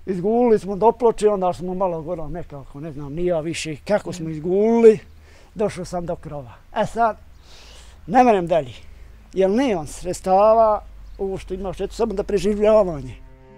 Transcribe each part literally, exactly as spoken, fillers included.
Izgulili smo do Ploče, onda smo malo gore nekako, ne znam, nija više kako smo izgulili. Došao sam do krova. E sad, ne merem dalje, jer nemam sredstava, ovo što imaš, eto samo da preživljavanje.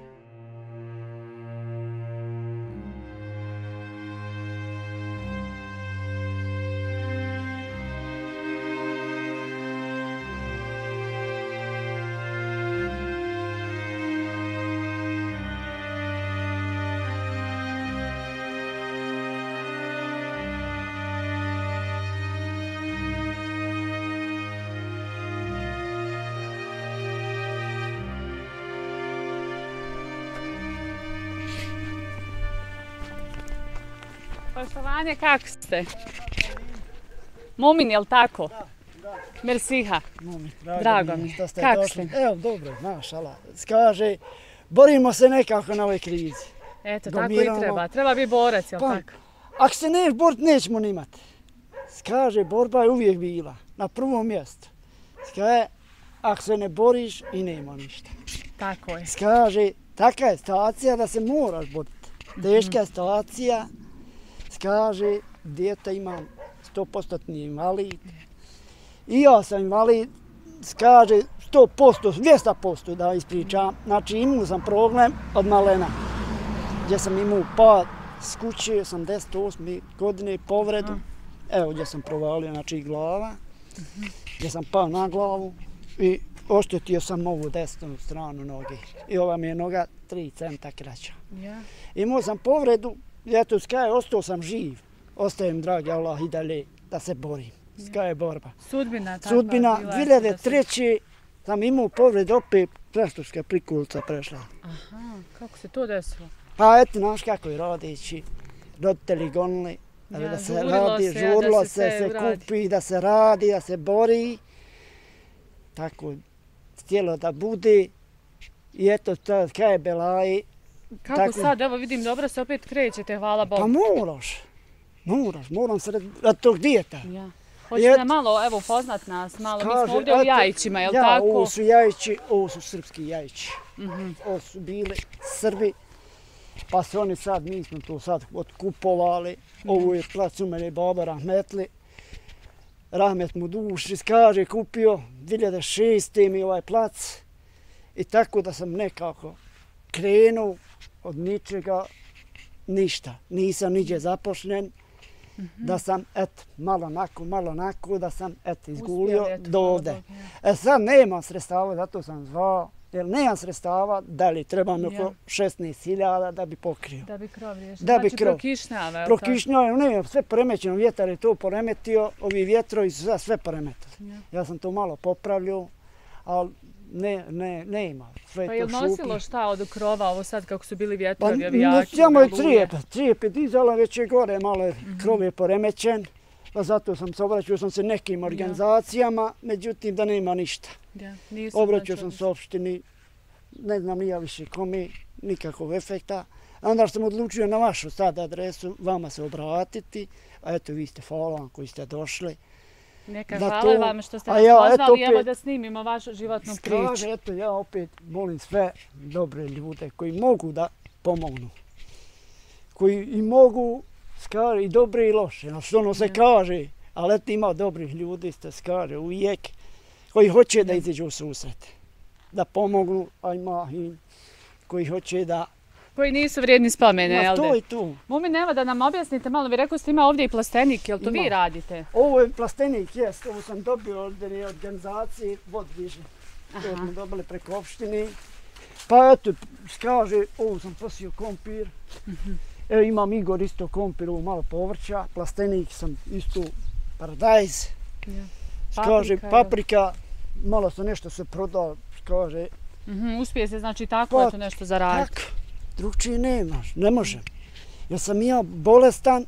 Poštovanje, kako ste? Mumin, jel tako? Da, da. Mersiha. Mumin, drago mi je. Što ste Kako došli. ste? Evo, dobro, mašala. Kaže, borimo se nekako na ovoj krizi. Eto, Domiramo. tako i treba. Treba biti borac, jel Pa, tako? ako se neš borit, nećemo ni imati. Kaže, borba je uvijek bila na prvom mjestu. Kaže, ako se ne boriš i nema ništa. Tako je. Kaže, taka je situacija da se moraš boriti. Teška je situacija. Kaže, dijete imam sto posto invalid. I ja sam invalid. Kaže, sto posto, dvjesto posto da ispričam. Znači, imao sam problem od malena. Gdje sam imao pad s kuće, osamdeset osme godine, povredu. Evo gdje sam provalio, znači glava. Gdje sam pao na glavu i oštetio sam ovu desnu stranu noge. I ova mi je noga tri centa kraća. Imao sam povredu, eto, skaj, ostao sam živ. Ostajem, dragi Allah, i dalje da se borim. Skaj je borba. Sudbina takva. Sudbina, dvije hiljade treće sam imao povredu, opet preštuška prikulica prešla. Aha, kako se to desilo? Pa eto, znaš kako je radići, roditelji gonili, da se radi, žurilo se, se kupi, da se radi, da se bori. Tako, htjelo da bude. I eto, to kaj je belaji. Kako sad, evo vidim, dobro se opet krećete, hvala Bogu. Pa moraš, moraš, moram se radi tog dijeta. Hoćete nam malo, evo, poznat nas, malo, mi smo ovdje u Jajićima, je li tako? Ja, ovo su Jajići, ovo su srpski Jajići. Ovo su bili Srbi, pa se oni sad, mi smo to sad otkupovali. Ovo je plac u mene baba Rahmetli. Rahmet mu duši, kaže, kupio dvije hiljade šeste mi ovaj plac. I tako da sam nekako krenuo od ničega, ništa. Nisam niđe zapošljen. Da sam, eto, malo onako, malo onako, da sam, eto, izgulio do ovde. E sad nemam sredstava, zato sam zvao, jer nemam sredstava, da li treba mi oko šesnaest hiljada da bi pokrio. Da bi krov riješio. Da bi znači krov. prokišnjava, je li tako? Prokišnjava, ne, sve poremećeno, vjetar je to poremetio, ovi vjetrovi su sve, sve poremetili. Ja sam to malo popravljao, ali ne, ne, ne ima. Sve pa je je to nosilo šupno. šta od krova, ovo sad kako su bili vjetrovi, Pa avijaki, samo je oluje? trijepe, trijepe dizala, već je gore, malo je krov je poremećen. Pa zato sam se obraćao sam se nekim organizacijama, međutim da nema ništa. Obraćao sam se opštini, ne znam nija više kome, nikakvog efekta. Onda sam odlučio na vašu sad adresu vama se obratiti, a eto vi ste hvala vam koji ste došli. Neka hvala vam što ste nas pozvali, evo da snimimo vašu životnu priču. Kaže, eto ja opet molim sve dobre ljude koji mogu da pomognu. Koji i mogu, skari, i dobre i loše, no što ono se kaže, ali eto ima dobrih ljudi, ste skari, uvijek, koji hoće da izađu u susret. Da pomognu, a ima i koji hoće da... Koji nisu vrijedni spomene, jel' Ma to i tu. Mumin, evo da nam objasnite malo, vi rekao ste ima ovdje i plastenik, jel' to vi radite? Ovo je plastenik, jest, ovo sam dobio od organizacije Vodviže. To smo dobili preko opštine. Pa eto, kaže, ovo sam posio kompir. Evo imam Igor isto kompir, ovo malo povrća. Plastenik sam isto paradajz. Kaže, paprika, malo sam nešto se prodao, kaže. Uspije se znači tako eto nešto zaraditi. Tako, drugčije nemaš, ne možem. Jer sam ja bolestan,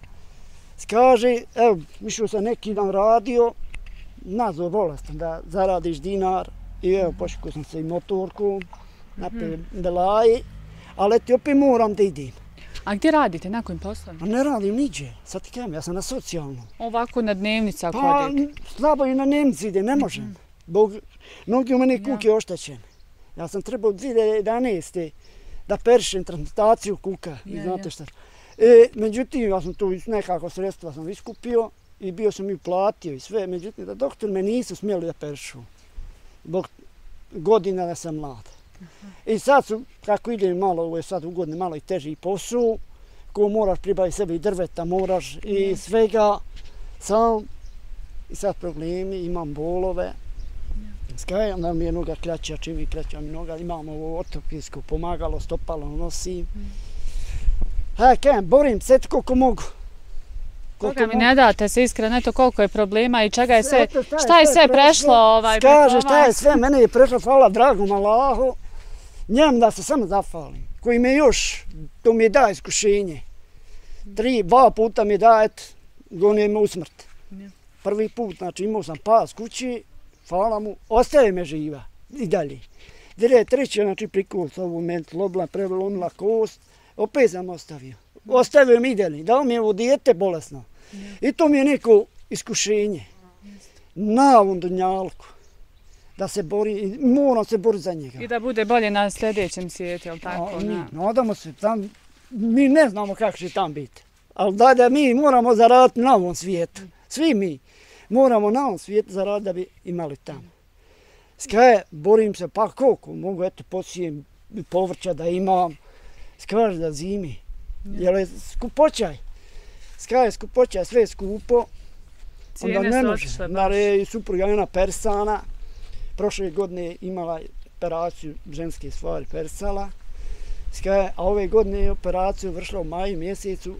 kaže, evo, mišao sam neki dan radio, nazvao bolestan da zaradiš dinar i evo, pošikao sam se i motorku, napred belaji, ali ti opet moram da idem. A gdje radite, na kojim poslovima? Ne radim niđe, sad ti kajem, ja sam na socijalnom. Ovako na dnevnica pa, hodite? Pa, slabo i na dnevnici ide, ne možem. Bog, nogi u mene kuke oštećene. Ja sam trebao dvije hiljade jedanaeste da perišem transplantaciju kuka. I znate šta. E, međutim, ja sam tu nekako sredstva sam iskupio i bio sam i platio i sve. Međutim, da doktor me nisu smjeli da perišu. Zbog godina da sam mlad. I sad su, kako ide malo, ovo je sad ugodno, malo i teži posao, ko moraš pribaviti sebi i drveta, moraš i svega, sam, i sad problemi, imam bolove. Skaj, onda mi je noga kraća, čim mi kraća mi noga, imam ovo ortopedsko pomagalo, stopalo nosim. Ha, kajem, borim se koliko mogu. Koga mi ne date se iskreno, eto koliko je problema i čega je sve, šta je sve prešlo ovaj preko vas? Kaže, šta je sve, mene je prešlo, hvala dragom Allahu, njem da se samo zafalim, koji mi još, to mi da iskušenje. Tri, dva puta mi da, et, gonije me u smrt. Prvi put, znači imao sam pas kući, hvala mu, ostaje me živa i dalje. Dire, treći, znači prikos, ovu ment, lobla, prelomila kost, opet sam ostavio. Ostavio mi ideli, dao mi je ovo dijete bolesno. I to mi je neko iskušenje. Na ovom dunjalku. Da se bori, moram se boriti za njega. I da bude bolje na sljedećem svijetu, jel tako? Nadamo se, tam, mi ne znamo kako će tam biti. Ali da, da mi moramo zaraditi na ovom svijetu. Svi mi moramo na ovom svijetu zaraditi da bi imali tamo. Skaje, borim se, pa koliko mogu, eto, posijem povrća da imam. Skaže da zimi. Jer je skupoćaj. Skaje skupoćaj, sve je skupo. Cijene su otišle baš. I supruga jedna persana. Prošle godine imala operaciju ženske stvari persala. Skaje, a ove godine je operaciju vršila u maju mjesecu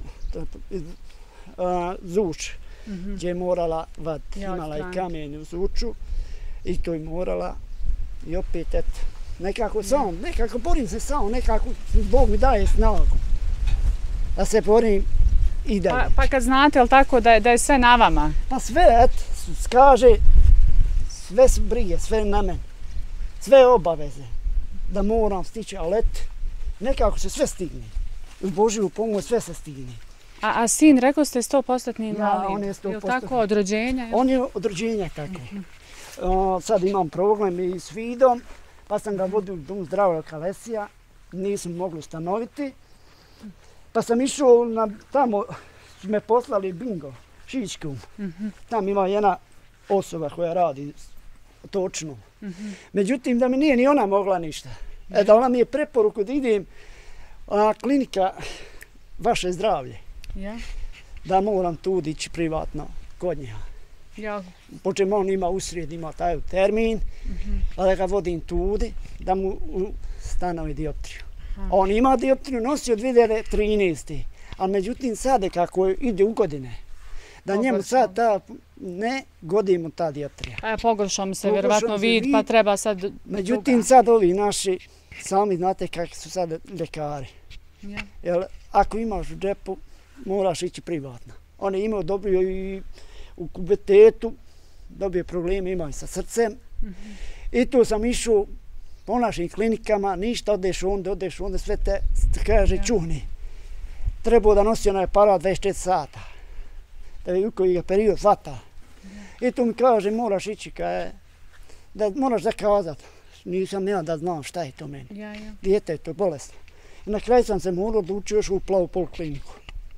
zuč. Gdje je morala vaditi. Imala je kamen u zuču. I to je morala. I opet, eto, nekako sam, nekako borim se sam, nekako Bog mi daje snagu. Da se borim i dalje. Pa, pa kad znate, jel tako, da je, da je sve na vama? Pa sve, eto, skaže, sve su brige, sve na mene. Sve obaveze. Da moram stići, ali eto, nekako se sve stigne. U Božju pomoć sve se stigne. A, a sin, rekao ste sto posto invalid? Ja, on je sto posto. Je li tako od rođenja? On je od rođenja tako. O, sad imam problem i s vidom, pa sam ga vodio u dom zdravog Kalesija, nisam mogli ustanoviti. Pa sam išao na, tamo, su me poslali bingo, Šičku. Mm-hmm. Tam ima jedna osoba koja radi točno. Mm-hmm. Međutim, da mi nije ni ona mogla ništa. E, da ona mi je preporuku da idem na klinika Vaše zdravlje. Yeah. Da moram tu ići privatno kod njega. Yeah. Počem on ima usred, ima taj termin, mm-hmm. a da ga vodim tudi, da mu stanovi dioptriju. Aha. On ima dioptriju, nosi od dvije hiljade trinaeste. Ali međutim sad kako ide u godine, da pogoršam. Njemu sad ta, ne godimo ta dioptrija. A pogoršam se vjerovatno vid, vid, pa treba sad... Međutim druga. Sad ovi naši, sami znate kakvi su sad ljekari. Ja. Jer ako imaš u džepu, moraš ići privatno. On je imao dobio i u kubetetu, dobio probleme, imao i sa srcem. Mm-hmm. I tu sam išao po našim klinikama, ništa, odeš onda, odeš onda, sve te, kaže, čuhni. Trebao da nosi onaj aparat dvadeset četiri sata, da je u koji ga period hvata. I tu mi kaže, moraš ići, kaže, da moraš zakazati. Nisam ja da znam šta je to meni. Ja, ja. Dijete je to bolesno. I na kraju sam se morao odlučio još u plavu polikliniku.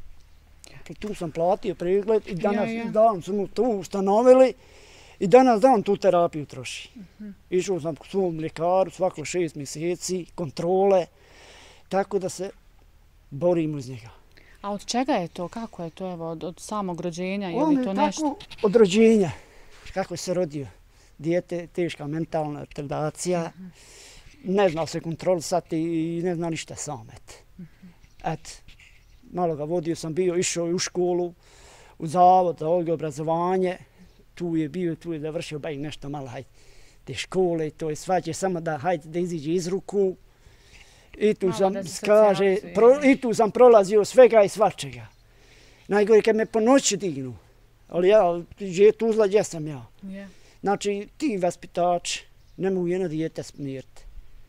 I tu sam platio pregled i danas ja, ja. dan su mu tu ustanovili i danas dan tu terapiju troši. Uh-huh. Išao sam k svom ljekaru svako šest mjeseci, kontrole, tako da se borim uz njega. A od čega je to? Kako je to? Evo, od, od samog rođenja? Je li to nešto? On je tako od rođenja. Kako je se rodio. Dijete, teška mentalna retardacija. Uh-huh. Ne zna se kontrolisati i ne zna ništa sam. Et. Uh-huh. Et. Malo ga vodio sam bio, išao u školu, u zavod za odgoj obrazovanje. Tu je bio, tu je završio ba i nešto malo, hajde, te škole, to je svađe samo da, hajde, da iziđe iz ruku. I tu sam, kaže, pro, i tu sam prolazio svega i svačega. Najgore kad me po noći dignu, ali ja, je Tuzla, gdje sam ja. Yeah. Znači, ti vaspitači ne mogu jedno dijete smiriti.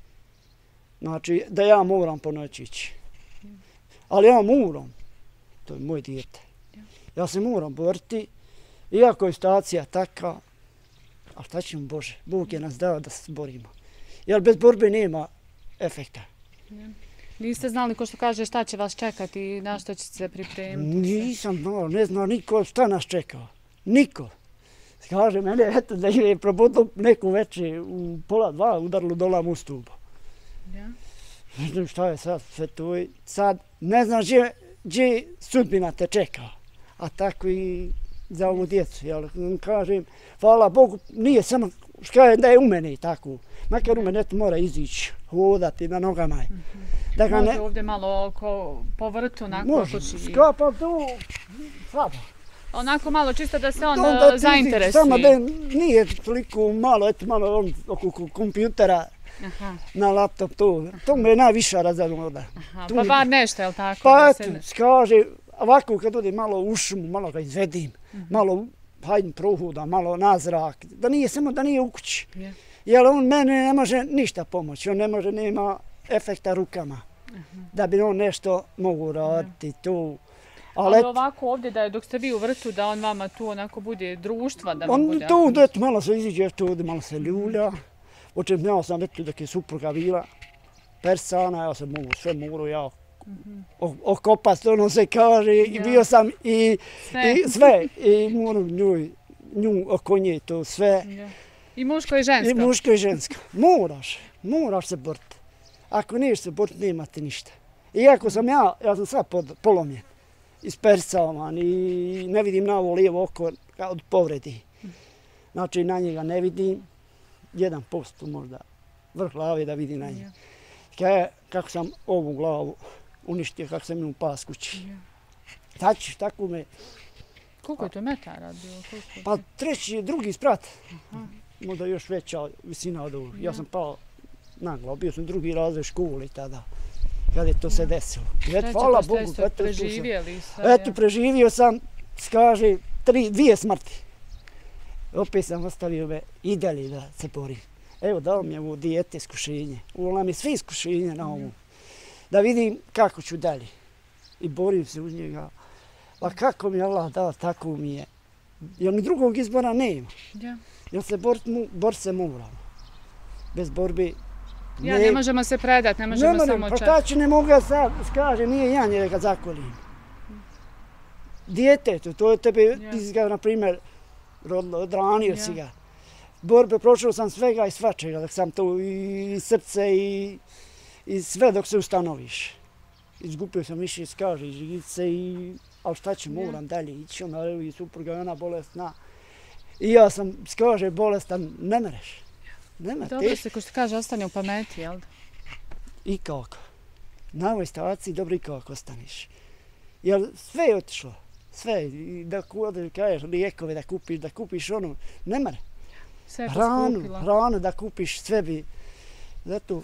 Znači, da ja moram po noći ići. Ali ja moram, to je moj dijete. Ja se moram boriti, iako je situacija taka, ali šta ćemo Bože, Bog je nas dao da se borimo. Jer bez borbe nema efekta. Niste znali, ko što kaže, šta će vas čekati i na što ćete se pripremiti? Nisam znao, ne znao niko šta nas čekao. Niko. Kaže mene, eto, da je probudilo neku večer u pola dva, udarilo dola u stubu. Ja. Ne znam šta je sad sve to. Sad ne znam gdje sudbina te čeka. A tako i za ovu djecu. Jel? Kažem, hvala Bogu, nije samo kažem da je u mene tako. Makar u mene mora izići, hodati na nogama. Da ga može ne... ovdje malo oko, po vrtu, onako može, kući. Skapa tu, sada. Onako malo čisto da se on da zainteresuje. Samo da nije toliko malo, eto malo on oko kompjutera. Aha. Na laptop to. To me je najviša razadnoda. Pa bar nešto, je li tako? Pa eto, skaže, ovako kad ode malo u šumu, malo ga izvedim, uh-huh. malo hajdem prohuda, malo na zrak, da nije samo da nije u kući. Yeah. Jer on mene ne može ništa pomoći, on ne može, nema efekta rukama. Uh-huh. Da bi on nešto mogu raditi yeah. tu. Ali, Ali ovako ovdje da je dok ste vi u vrtu, da on vama tu onako bude društva, da vam on bude... On tu, eto, malo se iziđe, tu, malo se ljulja. Očem, ja sam eto dok je supruga bila persana, ja sam mogu sve mogu ja mm-hmm. okopat, ono se kaže, ja. I bio sam i sve, i, sve, i moram nju, nju oko nje to sve. Ja. I muško i žensko? I muško i žensko. Moraš, moraš se boriti. Ako niješ se boriti, nema ti ništa. Iako sam ja, ja sam sad pod, polomljen, ispersavan i ne vidim na ovo lijevo oko od povredi. Znači na njega ne vidim. Jedan posto možda vrh glave da vidi na nje. Yeah. Kako sam ovu glavu uništio, kako sam imao pas kući. Yeah. Tači, tako me... Koliko je to metara bilo? Koliko... Pa treći, drugi sprat. Aha. Možda još veća visina od ovog. Yeah. Ja sam pao na glavu, bio sam drugi razred školi tada. Kad je to yeah. se desilo. Eto, hvala Bogu. Eto, preživjeli sam. Eto, preživio sam, skaže, tri, dvije smrti. Opet sam ostavio me i dalje da se borim. Evo dao mi je ovo dijete iskušenje. Ovo nam je sve iskušenje na ovom. Da vidim kako ću dalje. I borim se uz njega. Pa kako mi je Allah dao, tako mi je. Jer mi drugog izbora nema. Ja. Jer se borit bor se moramo. Bez borbi... Ja, ne, ne možemo se predati, ne možemo ne samo čekati. Pa šta ću ne mogu ja sad, skaže, nije ja njega zakolim. Dijete, to, to je tebe, ja. Ti si ga, na primjer, rodilo, odranio ja. Si ga. Borbe prošao sam svega i svačega, dok sam to i srce i, i sve dok se ustanoviš. Izgupio sam više, skaže, i živice i... Ali šta ću, moram ja. Dalje ići, ona i supruga je ona bolestna. I ja sam, skaže, bolestan, ne mereš. Nema, dobro se, ko što kaže, ostane u pameti, jel da? I kako. Na ovoj stavaciji dobro i kako ostaneš. Jer sve je otišlo. Sve. I da kažeš lijekove da kupiš, da kupiš ono, ne mere. Sve hranu, hranu da kupiš, sve bi. Zato,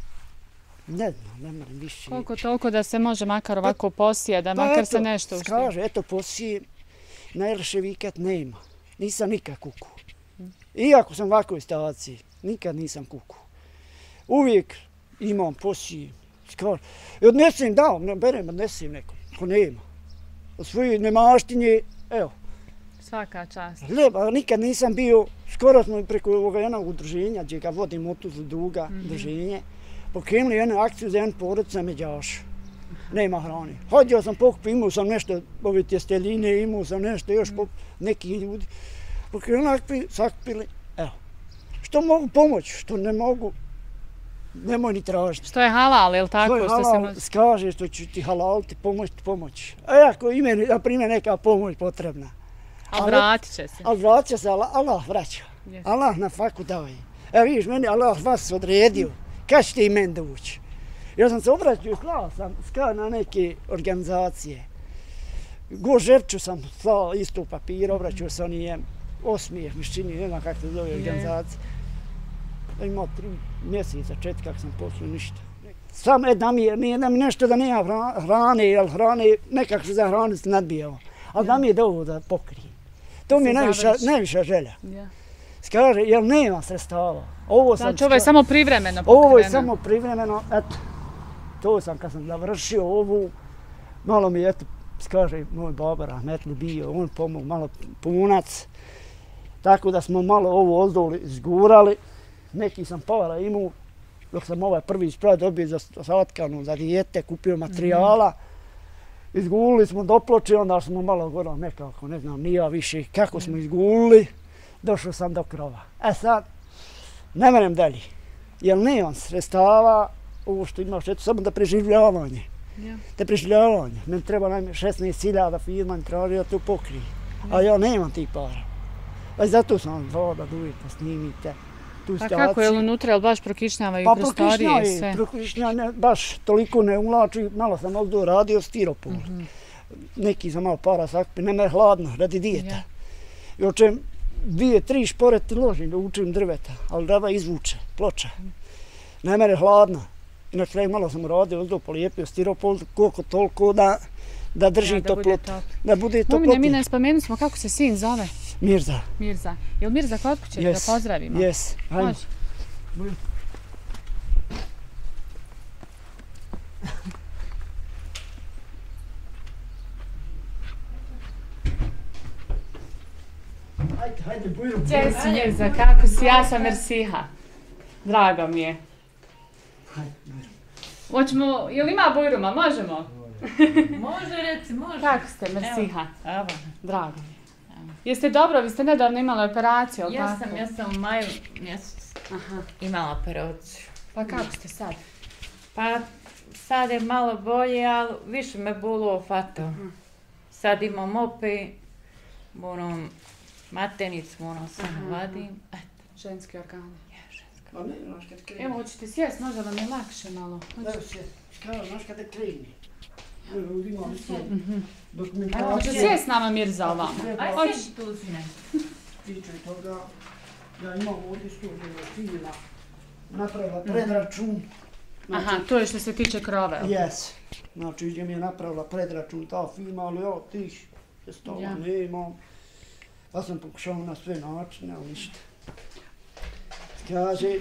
ne znam, ne merem više. Koliko toliko da se može makar ovako posije, da pa makar eto, se nešto ušli. Kaže, eto posije, najlše vikend nema. Nisam nikak kuku. Iako sam u ovakvoj stavaciji, nikad nisam kuku. Uvijek imam posije. Kaže, odnesem, da, ne berem, odnesem nekom, ko nema. Od svoje nemaštinje, evo. Svaka čast. Leba, nikad nisam bio, skoro smo preko ovoga jednog udruženja, gdje ga vodim otuzu druga mm-hmm. udruženje, pokrenuli jednu akciju za jedan porod sa međaša. Nema hrane. Hodio sam pokupio, imao sam nešto, ove tjesteljine, imao sam nešto, još mm. neki ljudi. Pokrenuli, sakupili, evo. Što mogu pomoći, što ne mogu, nemoj ni tražiti. Što je halal, je li tako? Što je halal, što se... skaže što ću ti halaliti, pomoći ti pomoći. A ako ima, na primjer, neka pomoć potrebna. A vratit će se. Ali vratit će se, Allah, Allah vraća. Yes. Allah na faku daje. Evo vidiš, meni Allah vas odredio. Kad ćete i meni doći? Ja sam se obraćao, slao sam skao na neke organizacije. Go Žepču sam slao isto papir, obraćao se oni osmijeh, mišćini, ne znam kako se zove organizacije. Imao tri mjeseca, četiri kako sam poslao ništa. Sam e, da mi je, nije da mi nešto da nema hrane, jer hrane nekako se za hranu se nadbijao. Ali da mi je dovolj da pokrijem. To mi je najviša, najviša želja. Skaže, jer nema sredstava. Ovo sam znači ovo je samo privremeno pokriveno. Ovo je samo privremeno, eto. To sam kad sam završio ovu, malo mi eto, skaže moj baba Rahmetli bio, on pomog malo punac. Tako da smo malo ovo ozdoli zgurali. Neki sam para imao, dok sam ovaj prvi sprat dobio za satkanu, za dijete, kupio materijala. Izgulili smo do Ploče, onda smo malo gore nekako, ne znam, nija više kako smo izgulili. Došao sam do krova. E sad, ne menem dalje, jer nemam sredstava, ovo što imaš, eto samo da preživljavanje. Da preživljavanje. Meni treba najmanje šesnaest hiljada firma mi traži da to pokrije. A ja nemam tih para. A zato sam vam zvao da dujete, snimite tu staciju. Pa kako je li unutra, je li baš prokišnjavaju prostorije i sve? Pa prokišnjavaju, baš toliko ne ulači, malo sam ovdje radio stiropor. Neki za malo para sakpi, nema je hladno, radi dijeta. I očem dvije, tri šporete ložim da učim drveta, ali drva izvuče, Ploča. Nema je hladno. I na kraju malo sam uradio, ovdje polijepio stiropor, koliko toliko da da drži toplotu. Da bude toplotu. Momine, mi ne spomenuli smo kako se sin zove. Mirza. Mirza. Je li Mirza kod kuće da ga pozdravimo? Jes, hajmo. Može. Hajde, hajde, Bujro. Gdje si Mirza, kako si? Ja sam Mersiha. Drago mi je. Hajde, Bujro. Hoćemo, je li ima Bujruma? Možemo? Može reci, može. Kako ste, Mersiha? Evo. Drago mi je. Jeste dobro, vi ste nedavno imali operaciju, ali Ja tako? sam, ja sam u maju mjesec imala operaciju. Pa kako ste sad? Pa sad je malo bolje, ali više me bolo fato. Sad imam opet, moram matenicu, moram samo vadim. Ženski organi. Pa ne, znaš kad kreni. Evo, hoćete sjest, možda vam je lakše malo. Da se, kao, znaš kada kreni. Imam sve Evo, dokumentaciju. hoće sjest s nama Mirza ovamo. Aj, Hoće. sjedi tu si ne. Tiče toga, ja imam ovdje studiju firma napravila predračun. Aha, to je što se tiče krove. Jes. Znači, gdje mi je napravila predračun ta firma, ali ja tih sredstava nemam. Pa sam pokušao na sve načine, ali ništa. Kaže,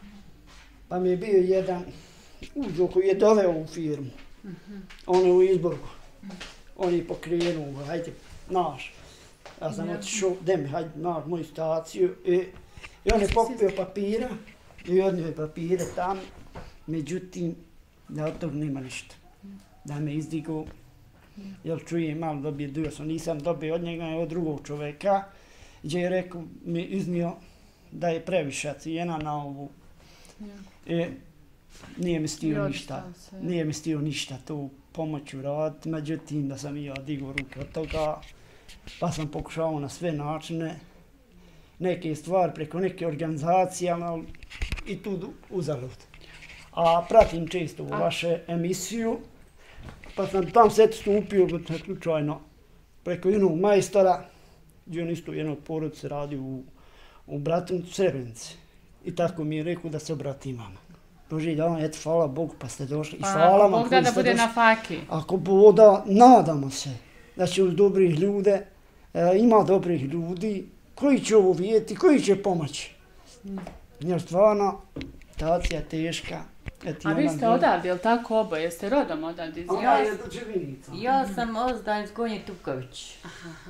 pa mi je bio jedan uzor koji je doveo u firmu. On je u Izborgu. On je pokrenuo, hajde, naš. Ja sam otišao, de mi, hajde, naš, moju staciju. I, i on je pokupio papira i odnio je papire tam. Međutim, da od toga nema ništa. Da me izdigo, jer čujem malo dobije dio sam, nisam dobio od njega, od drugog čoveka, gdje je rekao, mi iznio da je previša cijena na ovu. E, nije mi stio ništa, nije mi stio ništa tu pomoć uraditi, međutim da sam i ja digao ruke od toga, pa sam pokušao na sve načine, neke stvari preko neke organizacije, ali i tu uzalud. A pratim često u vaše emisiju, pa sam tam sve stupio slučajno preko jednog majstora, gdje on isto jednog porodice radi u, u Bratuncu Srebrenici. I tako mi je rekao da se obratim vama. Bože, da vam, eto, hvala Bogu, pa ste došli. I hvala vam Bog da da bude na faki. Ako Boga, nadamo se da će uz dobrih ljude, e, ima dobrih ljudi koji će ovo vidjeti, koji će pomoći. Jer stvarno, situacija je teška. A vi ste odavde, jel tako oboje? Jeste rodom odavde? Ja je dođevinica. Ja sam ozdan iz Gonje Tuković.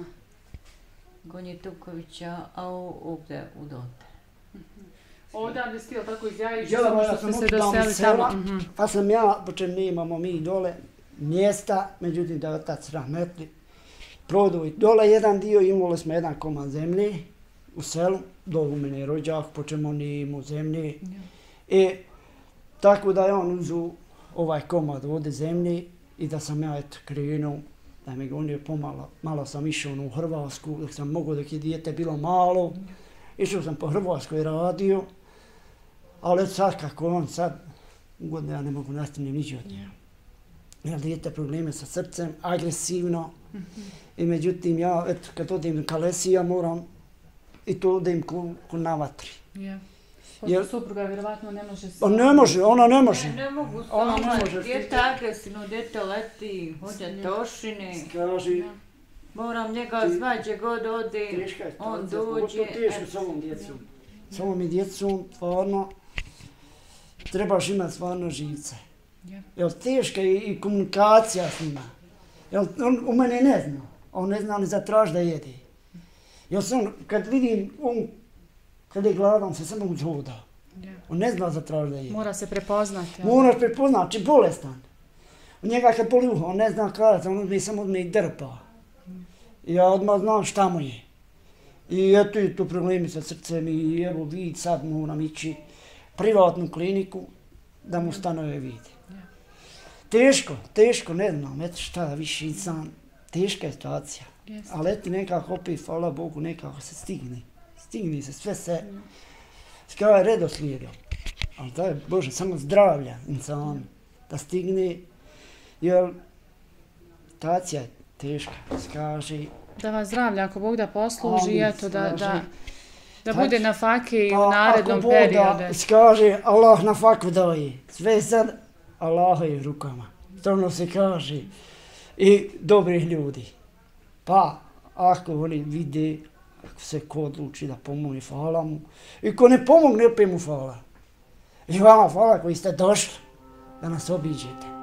Gonje Tukovića, a ovdje u Dote. Odavde ste, jel tako iz Jajića, Ja, samo ja što sam ste se od tamo doseli sela, tamo. pa sam ja, počem nemamo mi dole mjesta, međutim da je otac rahmetli, prodao i dole jedan dio, imali smo jedan komad zemlje u selu, dole u mene je rođak, počem on nije imao zemlje. E, tako da je on uzeo ovaj komad ovdje zemlje i da sam ja eto krenuo, da mi ga on je pomalo, malo sam išao u Hrvatsku, dok sam mogao dok je dijete bilo malo, išao sam po Hrvatskoj radio, ali sad kako on sad, ugodno ja ne mogu nastaviti niđe od njega. Ima dijete probleme sa srcem, agresivno, i međutim ja, eto, kad odem ka lesi, ja moram i to odem ko, ko na vatri. Pošto supruga vjerovatno ne može... Pa ne može, ona ne može. Ne mogu Ona ne sama, može. djete agresivno, djete leti, hoće tošine. Kaže, Moram njega zvat gdje god ode, teška je on situacija, dođe. pogotovo teško s ovom djecom. S ovom i djecom, stvarno, trebaš imati stvarno živce. Jer teška je i komunikacija s njima. Jer on u mene ne zna, on ne zna ni zatraži da jede. Jer sam, kad vidim, on, kad je gladan, se samo uzhoda. On ne zna zatražiti da je. Mora se prepoznati. Moraš prepoznati, či bolestan. U njega kad boli uho, on ne zna kada, on mi samo odme i drpa. I ja odmah znam šta mu je. I eto je tu problemi sa srcem i evo vid, sad moram ići privatnu kliniku da mu stanove vidi. Teško, teško, ne znam, eto šta više insan, teška je situacija. Ali eto nekako opet, hvala Bogu, nekako se stigne. Stigne se, sve se, skava je redoslijedom. Ali to je, Bože, samo zdravlja insanu da stigne, jer situacija je teška, skaži. Da vas zdravlja, ako Bog da posluži, eto, da, da, da bude na faki i u narednom periodu. Ako Bog da skaže, Allah na faku daje, sve sad Allahovim rukama, stvarno se kaže, i dobrih ljudi. Pa, ako oni vide, ako se ko odluči da pomogne, hvala mu. I ko ne pomogne, opet mu hvala. I vama hvala koji ste došli da nas obiđete.